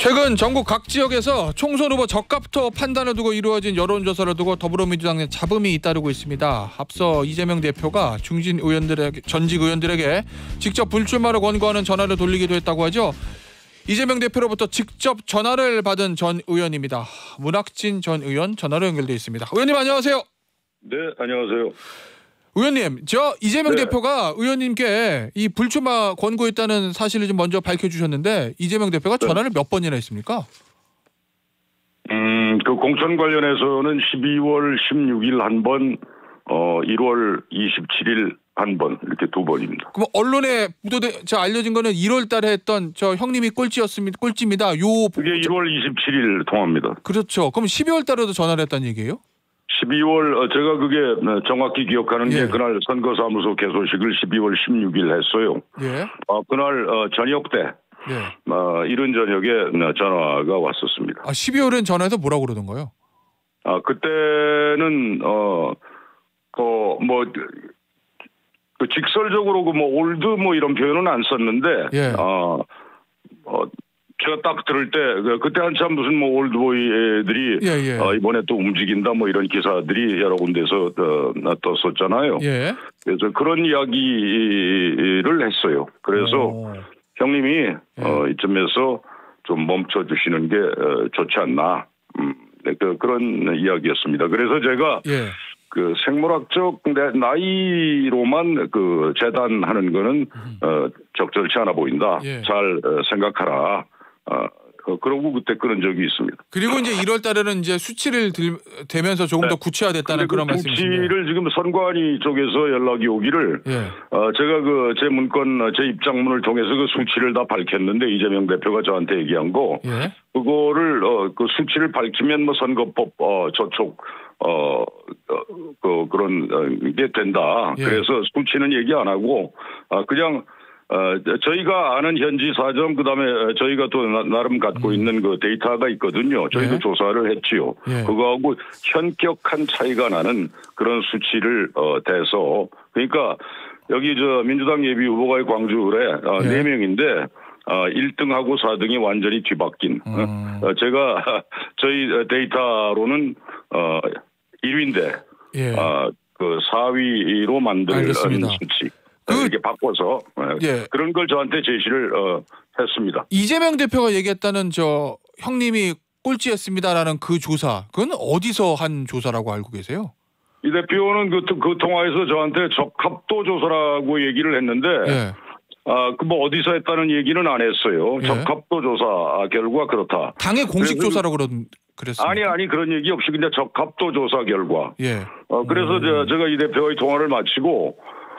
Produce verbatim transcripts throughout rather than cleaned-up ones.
최근 전국 각 지역에서 총선 후보 적합도 판단을 두고 이루어진 여론조사를 두고 더불어민주당의 잡음이 잇따르고 있습니다. 앞서 이재명 대표가 중진 의원들에게, 전직 의원들에게 직접 불출마를 권고하는 전화를 돌리기도 했다고 하죠. 이재명 대표로부터 직접 전화를 받은 전 의원입니다. 문학진 전 의원 전화로 연결돼 있습니다. 의원님 안녕하세요. 네, 안녕하세요. 의원님, 저 이재명 네. 대표가 의원님께 이 불출마 권고했다는 사실을 좀 먼저 밝혀주셨는데 이재명 대표가 네. 전화를 몇 번이나 했습니까? 음, 그 공천 관련해서는 십이월 십육일 한 번, 어, 일월 이십칠일 한 번, 이렇게 두 번입니다. 그럼 언론에 보도돼, 저 알려진 거는 일월 달에 했던 저 형님이 꼴찌였습니다. 꼴찌입니다. 요 그게 일월 이십칠일 통화입니다. 그렇죠. 그럼 십이월 달에도 전화를 했다는 얘기예요? 십이월, 어, 제가 그게 정확히 기억하는 예. 게 그날 선거사무소 개소식을 십이월 십육일 했어요. 예. 어, 그날 어, 저녁 때, 예. 어, 이른 저녁에 전화가 왔었습니다. 아, 십이월엔 전화해서 뭐라고 그러던가요? 아, 그때는, 어, 그, 뭐, 그 직설적으로 그 뭐 올드 뭐 이런 표현은 안 썼는데, 예. 어, 어, 제가 딱 들을 때 그- 그때 한참 무슨 뭐 올드보이들이 예, 예. 어, 이번에 또 움직인다 뭐 이런 기사들이 여러 군데서 어, 떴었잖아요. 예. 그래서 그런 이야기를 했어요. 그래서 오. 형님이 어, 이쯤에서 좀 멈춰 주시는 게 어, 좋지 않나. 음, 네, 그, 그런 이야기였습니다. 그래서 제가 예. 그 생물학적 내- 나이로만 그 재단하는 거는 어, 적절치 않아 보인다. 예. 잘 어, 생각하라. 어, 어, 그러고 그때 끊은 적이 있습니다. 그리고 이제 일월 달에는 이제 수치를 들, 대면서 조금 더 구체화됐다는 근데 그런 그 말씀이신데. 수치를 지금 선관위 쪽에서 연락이 오기를 예. 어, 제가 그 제 문건 제 입장문을 통해서 그 수치를 다 밝혔는데 이재명 대표가 저한테 얘기한 거 예. 그거를 어, 그 수치를 밝히면 뭐 선거법 어, 저촉 어, 어, 그 그런 어, 게 된다. 예. 그래서 수치는 얘기 안 하고 어, 그냥 어, 저희가 아는 현지 사정 그다음에 저희가 또 나, 나름 갖고 음. 있는 그 데이터가 있거든요. 저희도 예. 조사를 했지요. 예. 그거하고 현격한 차이가 나는 그런 수치를 어, 대서 그러니까 여기 저 민주당 예비 후보가 광주에 어, 예. 네 명인데 어, 일 등하고 사 등이 완전히 뒤바뀐. 음. 어, 제가 저희 데이터로는 어, 일 위인데 예. 어, 그 사 위로 만든 알겠습니다. 수치. 그- 이렇게 바꿔서 어, 예. 그런 걸 저한테 제시를 어, 했습니다. 이재명 대표가 얘기했다는 저 형님이 꼴찌했습니다라는 그 조사, 그건 어디서 한 조사라고 알고 계세요? 이 대표는 그, 그 통화에서 저한테 적합도 조사라고 얘기를 했는데 예. 아, 그 뭐 어디서 했다는 얘기는 안 했어요. 예. 적합도 조사 결과 그렇다. 당의 공식 그래서 조사라고 그런 그랬습니다. 아니 아니 그런 얘기 없이 그냥 적합도 조사 결과. 예. 어, 그래서 음. 저, 제가 이 대표의 통화를 마치고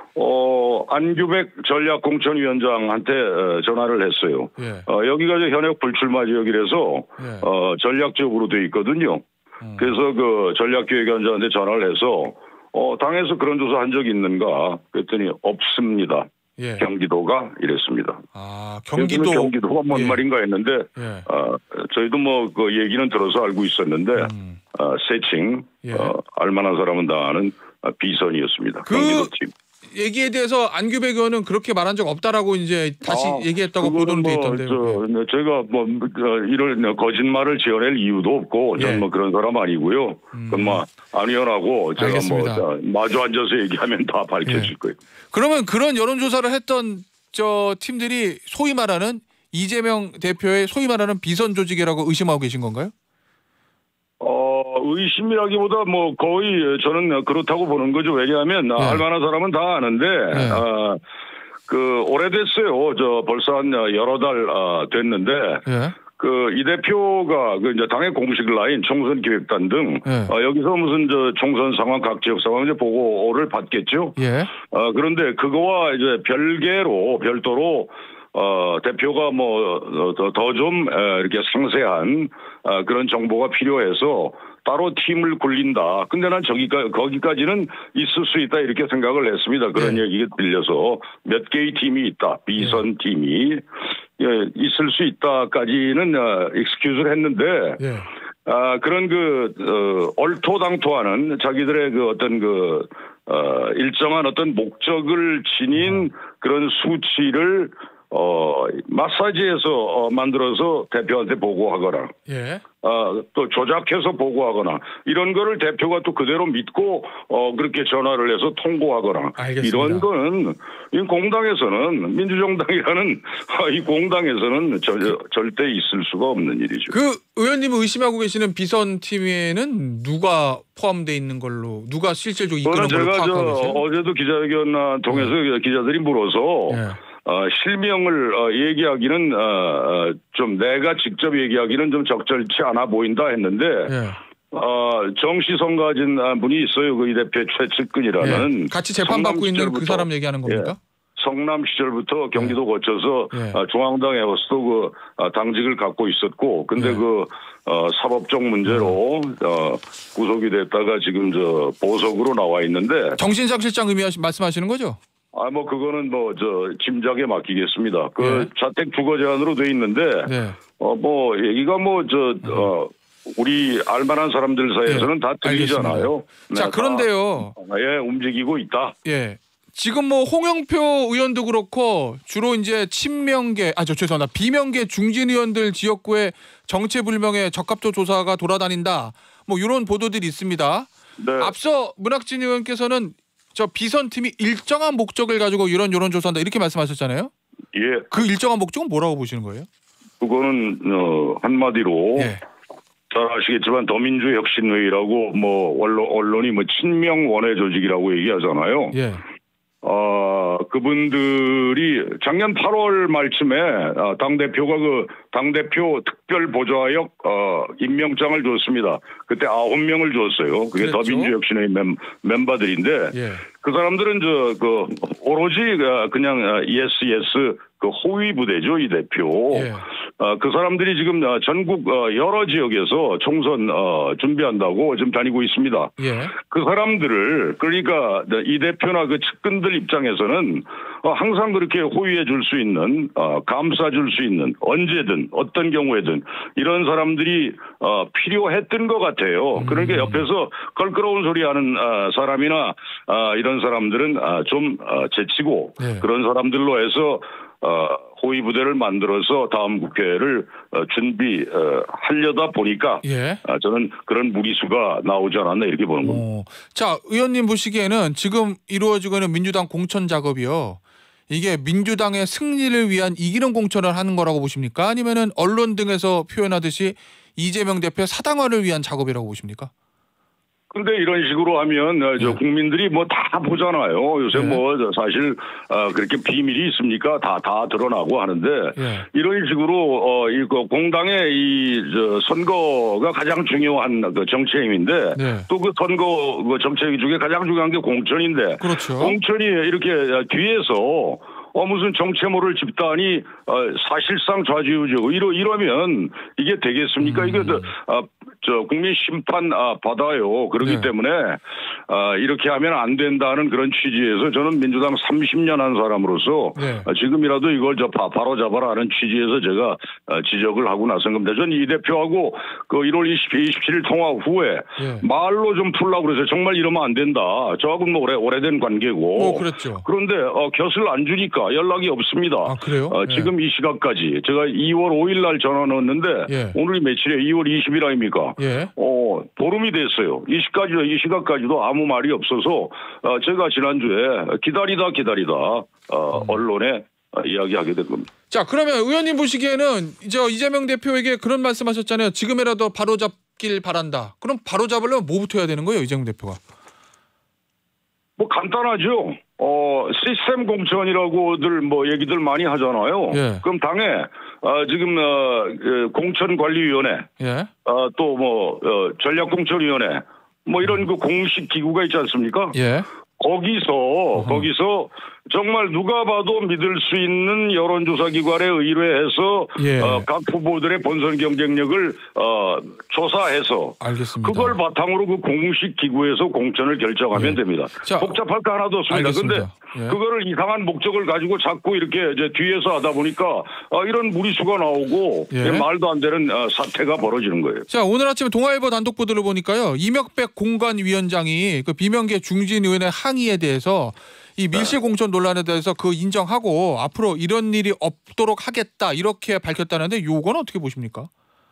어, 안규백 전략공천위원장한테 어, 전화를 했어요. 예. 어, 여기가 저 현역 불출마 지역이라서 예. 어, 전략적으로 돼 있거든요. 음. 그래서 그 전략기획위원장한테 전화를 해서 어, 당에서 그런 조사 한 적이 있는가 그랬더니 없습니다. 예. 경기도가 이랬습니다. 아, 경기도 경기도 경기도가 뭔 예. 말인가 했는데 예. 어, 저희도 뭐 그 얘기는 들어서 알고 있었는데 음. 어, 세칭 예. 어, 알만한 사람은 다 아는 어, 비선이었습니다. 그 경기도팀. 얘기에 대해서 안규백 의원은 그렇게 말한 적 없다라고 이제 다시 아, 얘기했다고 그거는 보도는 돼 뭐 있던데요. 예. 저, 제가 뭐 어, 이런 거짓말을 지어낼 이유도 없고 예. 저는 뭐 그런 사람 아니고요. 음. 그건 뭐 안위원하고 제가 알겠습니다. 뭐 어, 마주 앉아서 얘기하면 다 밝혀질 예. 거예요. 그러면 그런 여론조사를 했던 저 팀들이 소위 말하는 이재명 대표의 소위 말하는 비선 조직이라고 의심하고 계신 건가요? 어, 의심이라기보다 뭐 거의 저는 그렇다고 보는 거죠. 왜냐하면 네. 알만한 사람은 다 아는데, 네. 어, 그 오래됐어요. 저 벌써 한 여러 달 어, 됐는데, 예. 그 이 대표가 그 이제 당의 공식 라인 총선 기획단 등 네. 어, 여기서 무슨 저 총선 상황 각 지역 상황 이제 보고를 받겠죠. 예. 어, 그런데 그거와 이제 별개로 별도로 어, 대표가 뭐 더 좀 이렇게 상세한 어, 그런 정보가 필요해서 따로 팀을 굴린다. 근데 난 저기가 거기까지는 있을 수 있다 이렇게 생각을 했습니다. 그런 네. 얘기가 들려서 몇 개의 팀이 있다. 비선 팀이 예, 있을 수 있다까지는 어, 익스큐즈를 했는데 예. 아, 그런 그 어, 얼토당토하는 자기들의 그 어떤 그 어, 일정한 어떤 목적을 지닌 그런 수치를 어, 마사지에서 어, 만들어서 대표한테 보고하거나, 예. 어, 또 조작해서 보고하거나 이런 거를 대표가 또 그대로 믿고 어, 그렇게 전화를 해서 통보하거나 알겠습니다. 이런 거는 이 공당에서는 민주정당이라는 이 공당에서는 저, 저, 절대 있을 수가 없는 일이죠. 그 의원님을 의심하고 계시는 비선팀에는 누가 포함되어 있는 걸로 누가 실질적으로 이끄는 그거는 걸로 제가 저 파악하고 계세요? 어제도 기자회견 통해서 네. 기자들이 물어서 예. 어, 실명을 어, 얘기하기는 어, 어, 좀 내가 직접 얘기하기는 좀 적절치 않아 보인다 했는데 예. 어, 정시성 가진 분이 있어요. 그 이 대표 최측근이라는. 예. 같이 재판받고 있는 그 사람 얘기하는 겁니까? 예. 성남 시절부터 경기도 거쳐서 예. 어, 중앙당 에워스도 그 어, 당직을 갖고 있었고, 근데 예. 그 어, 사법적 문제로 어, 구속이 됐다가 지금 저 보석으로 나와 있는데. 정신상실장 의미하시 말씀하시는 거죠? 아, 뭐 그거는 뭐 저 짐작에 맡기겠습니다. 그 예. 자택 주거 제한으로 돼 있는데, 네. 어, 뭐 얘기가 뭐 저 어, 우리 알만한 사람들 사이에서는 예. 다 들리잖아요. 자, 네, 그런데요. 다, 예, 움직이고 있다. 예. 지금 뭐 홍영표 의원도 그렇고 주로 이제 친명계, 아 저 죄송합니다. 비명계 중진 의원들 지역구에 정체불명의 적합도 조사가 돌아다닌다. 뭐 이런 보도들이 있습니다. 네. 앞서 문학진 의원께서는 저 비선팀이 일정한 목적을 가지고 이런 이런 조사한다 이렇게 말씀하셨잖아요. 예, 그 일정한 목적은 뭐라고 보시는 거예요? 그거는 어, 한마디로 예. 잘 아시겠지만 더민주혁신회의라고 뭐 언론, 언론이 뭐 친명 원외 조직이라고 얘기하잖아요. 예. 어, 그분들이 작년 팔월 말쯤에 어, 당대표가 그 당대표 특별보좌역 어, 임명장을 줬습니다. 그때 아홉 명을 줬어요. 그게 그랬죠? 더민주혁신회의 멤, 멤버들인데 예. 그 사람들은 저 그 오로지 그냥 예스 예스 그 호위 부대죠, 이 대표. 예. 어, 그 사람들이 지금 전국 여러 지역에서 총선 어, 준비한다고 지금 다니고 있습니다. 예. 그 사람들을 그러니까 이 대표나 그 측근들 입장에서는 어, 항상 그렇게 호위해 줄 수 있는 어, 감싸 줄 수 있는 언제든 어떤 경우에든 이런 사람들이 어, 필요했던 것 같아요. 그러니까 옆에서 껄끄러운 소리하는 어, 사람이나 어, 이런 사람들은 어, 좀 어, 제치고 네. 그런 사람들로 해서 어, 호위 부대를 만들어서 다음 국회를 어, 준비하려다 보니까 예. 어, 저는 그런 무리수가 나오지 않았나 이렇게 보는 겁니다. 어. 자, 의원님 보시기에는 지금 이루어지고 있는 민주당 공천 작업이요. 이게 민주당의 승리를 위한 이기는 공천을 하는 거라고 보십니까? 아니면은 언론 등에서 표현하듯이 이재명 대표 사당화를 위한 작업이라고 보십니까? 근데 이런 식으로 하면 어, 저 네. 국민들이 뭐 다 보잖아요. 요새 네. 뭐 사실 어, 그렇게 비밀이 있습니까? 다 다 드러나고 하는데 네. 이런 식으로 어, 이 그 공당의 이 저 선거가 가장 중요한 그 정치행위인데 네. 또 그 선거 그 정치행위 중에 가장 중요한 게 공천인데 그렇죠. 공천이 이렇게 뒤에서 어 무슨 정체모를 집단이 어, 사실상 좌지우지고 이러 이러면 이게 되겠습니까? 음. 이게 저, 아, 저 국민 심판 아, 받아요. 그렇기 네. 때문에 아, 이렇게 하면 안 된다는 그런 취지에서 저는 민주당 삼십 년 한 사람으로서 네. 아, 지금이라도 이걸 저 바, 바로 잡아라 하는 취지에서 제가 아, 지적을 하고 나선 겁니다. 저는 이 대표하고 그 일월 이십칠 일 통화 후에 네. 말로 좀 풀라고 그래서 정말 이러면 안 된다. 저하고는 뭐 오래 오래된 관계고. 어, 그랬죠. 그런데 어, 곁을 안 주니까 연락이 없습니다. 아, 그래요? 어, 네. 지금 이 시각까지 제가 이월 오일 날 전화 넣었는데 예. 오늘이 며칠이에요? 이월 이십일 아닙니까? 예. 어, 보름이 됐어요. 이 시까지 이 시각까지도 아무 말이 없어서 어, 제가 지난주에 기다리다 기다리다 어, 음. 언론에 어, 이야기하게 된 겁니다. 자, 그러면 의원님 보시기에는 저 이재명 대표에게 그런 말씀하셨잖아요. 지금이라도 바로 잡길 바란다. 그럼 바로 잡으려면 뭐부터 해야 되는 거예요, 이재명 대표가? 뭐 간단하죠. 어, 시스템 공천이라고들 뭐 얘기들 많이 하잖아요. 예. 그럼 당에 어, 지금 어, 그 공천관리위원회 예. 어, 또 뭐 어, 전략공천위원회 뭐 이런 그 공식 기구가 있지 않습니까? 예. 거기서 어허. 거기서 정말 누가 봐도 믿을 수 있는 여론조사 기관에 의뢰해서 예. 어, 각 후보들의 본선 경쟁력을 어, 조사해서 알겠습니다. 그걸 바탕으로 그 공식 기구에서 공천을 결정하면 예. 됩니다. 자, 복잡할 거 하나도 없습니다. 알겠습니다. 그런데 예. 그거를 이상한 목적을 가지고 자꾸 이렇게 이제 뒤에서 하다 보니까 어, 이런 무리수가 나오고 예. 말도 안 되는 어, 사태가 벌어지는 거예요. 자, 오늘 아침에 동아일보 단독 보도를 보니까요. 이명백 공관위원장이 그 비명계 중진 의원의 항의에 대해서 이 밀실 공천 논란에 대해서 그 인정하고 앞으로 이런 일이 없도록 하겠다 이렇게 밝혔다는데 요건 어떻게 보십니까?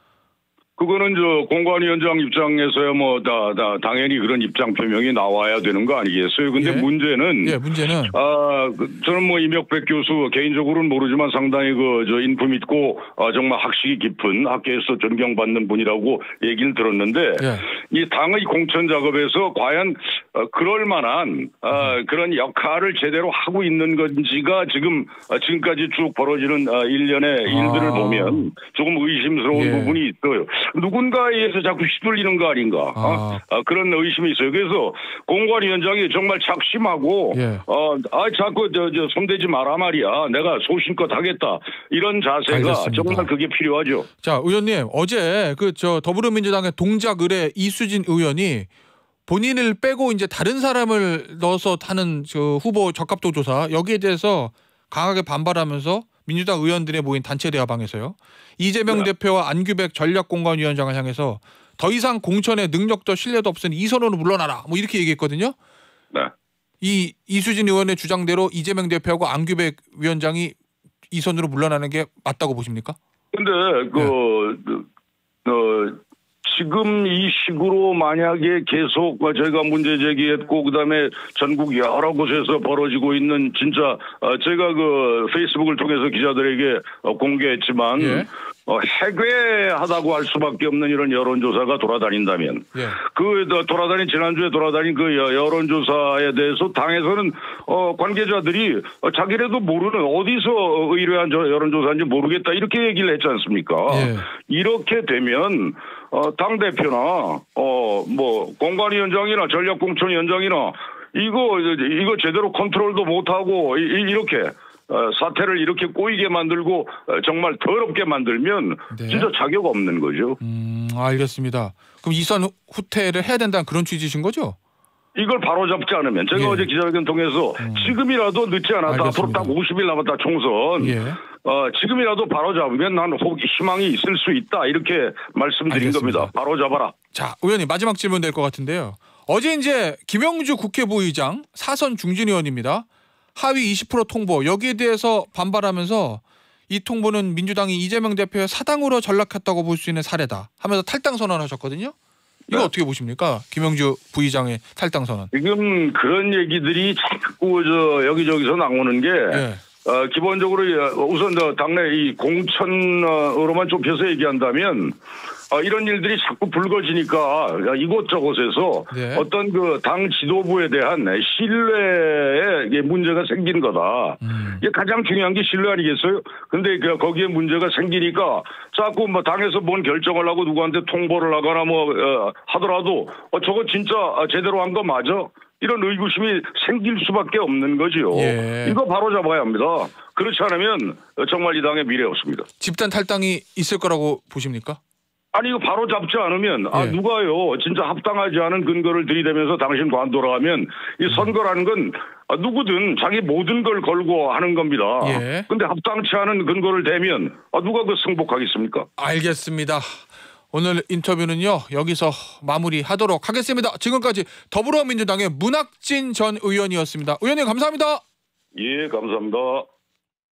그거는 저 공관위원장 입장에서야 뭐 다 다 당연히 그런 입장 표명이 나와야 되는 거 아니겠어요? 근데 예. 문제는 예, 문제는 아 그, 저는 뭐 이명백 교수 개인적으로는 모르지만 상당히 그 저 인품 있고 아, 정말 학식이 깊은 학계에서 존경받는 분이라고 얘기를 들었는데 예. 이 당의 공천 작업에서 과연 어, 그럴 만한 어, 그런 역할을 제대로 하고 있는 건지가 지금 어, 지금까지 쭉 벌어지는 어, 일련의 일들을 아. 보면 조금 의심스러운 예. 부분이 있어요. 누군가에 의해서 자꾸 휘둘리는 거 아닌가 아. 어? 어, 그런 의심이 있어요. 그래서 공관위원장이 정말 작심하고 예. 어, 아 자꾸 저, 저 손대지 마라 말이야. 내가 소신껏 하겠다. 이런 자세가 알겠습니다. 정말 그게 필요하죠. 자, 의원님 어제 그 저 더불어민주당의 동작 의뢰 이수진 의원이 본인을 빼고 이제 다른 사람을 넣어서 하는 저 후보 적합도 조사 여기에 대해서 강하게 반발하면서 민주당 의원들의 모인 단체 대화방에서요. 이재명 네. 대표와 안규백 전략공관위원장을 향해서 더 이상 공천에 능력도 신뢰도 없으니 이선으로 물러나라. 뭐 이렇게 얘기했거든요. 네. 이 이수진 의원의 주장대로 이재명 대표하고 안규백 위원장이 이선으로 물러나는 게 맞다고 보십니까? 근데 그 어, 지금 이 식으로 만약에 계속 저희가 문제 제기했고 그다음에 전국 여러 곳에서 벌어지고 있는 진짜 어, 제가 그 페이스북을 통해서 기자들에게 어, 공개했지만 예. 어, 해괴하다고 할 수밖에 없는 이런 여론조사가 돌아다닌다면 예. 그 돌아다닌 지난주에 돌아다닌 그 여론조사에 대해서 당에서는 어, 관계자들이 어, 자기네도 모르는 어디서 의뢰한 여론조사인지 모르겠다 이렇게 얘기를 했지 않습니까? 예. 이렇게 되면 어, 당 대표나 어, 뭐 공관위원장이나 전략공천위원장이나 이거 이거 제대로 컨트롤도 못하고 이, 이렇게. 어, 사태를 이렇게 꼬이게 만들고 어, 정말 더럽게 만들면 네. 진짜 자격 없는 거죠. 음, 알겠습니다. 그럼 이선 후퇴를 해야 된다는 그런 취지신 거죠? 이걸 바로잡지 않으면 제가 예. 어제 기자회견 통해서 음. 지금이라도 늦지 않았다. 알겠습니다. 앞으로 딱 오십 일 남았다 총선. 예. 어, 지금이라도 바로잡으면 난 혹 희망이 있을 수 있다. 이렇게 말씀드린 알겠습니다. 겁니다. 바로잡아라. 자, 의원님 마지막 질문 될 것 같은데요. 어제 이제 김영주 국회 부의장 사선 중진 의원입니다. 하위 이십 퍼센트 통보 여기에 대해서 반발하면서 이 통보는 민주당이 이재명 대표의 사당으로 전락했다고 볼 수 있는 사례다 하면서 탈당 선언하셨거든요. 이거 네. 어떻게 보십니까? 김영주 부의장의 탈당 선언. 지금 그런 얘기들이 자꾸 저 여기저기서 나오는 게 예. 어, 기본적으로 우선 저 당내 이 공천으로만 좁혀서 얘기한다면 어, 이런 일들이 자꾸 불거지니까 이곳저곳에서 네. 어떤 그 당 지도부에 대한 신뢰에 문제가 생긴 거다. 음. 이게 가장 중요한 게 신뢰 아니겠어요? 근데 그 거기에 문제가 생기니까 자꾸 뭐 당에서 뭔 결정을 하고 누구한테 통보를 하거나 뭐 어, 하더라도 어, 저거 진짜 제대로 한 거 맞아? 이런 의구심이 생길 수밖에 없는 거지요. 예. 이거 바로 잡아야 합니다. 그렇지 않으면 정말 이 당에 미래 없습니다. 집단 탈당이 있을 거라고 보십니까? 아니 이거 바로 잡지 않으면 아 예. 누가요 진짜 합당하지 않은 근거를 들이대면서 당신 관도로 하면 이 선거라는 건 누구든 자기 모든 걸 걸고 하는 겁니다. 예. 근데 합당치 않은 근거를 대면 아, 누가 그 승복하겠습니까? 알겠습니다. 오늘 인터뷰는요 여기서 마무리하도록 하겠습니다. 지금까지 더불어민주당의 문학진 전 의원이었습니다. 의원님 감사합니다. 예, 감사합니다.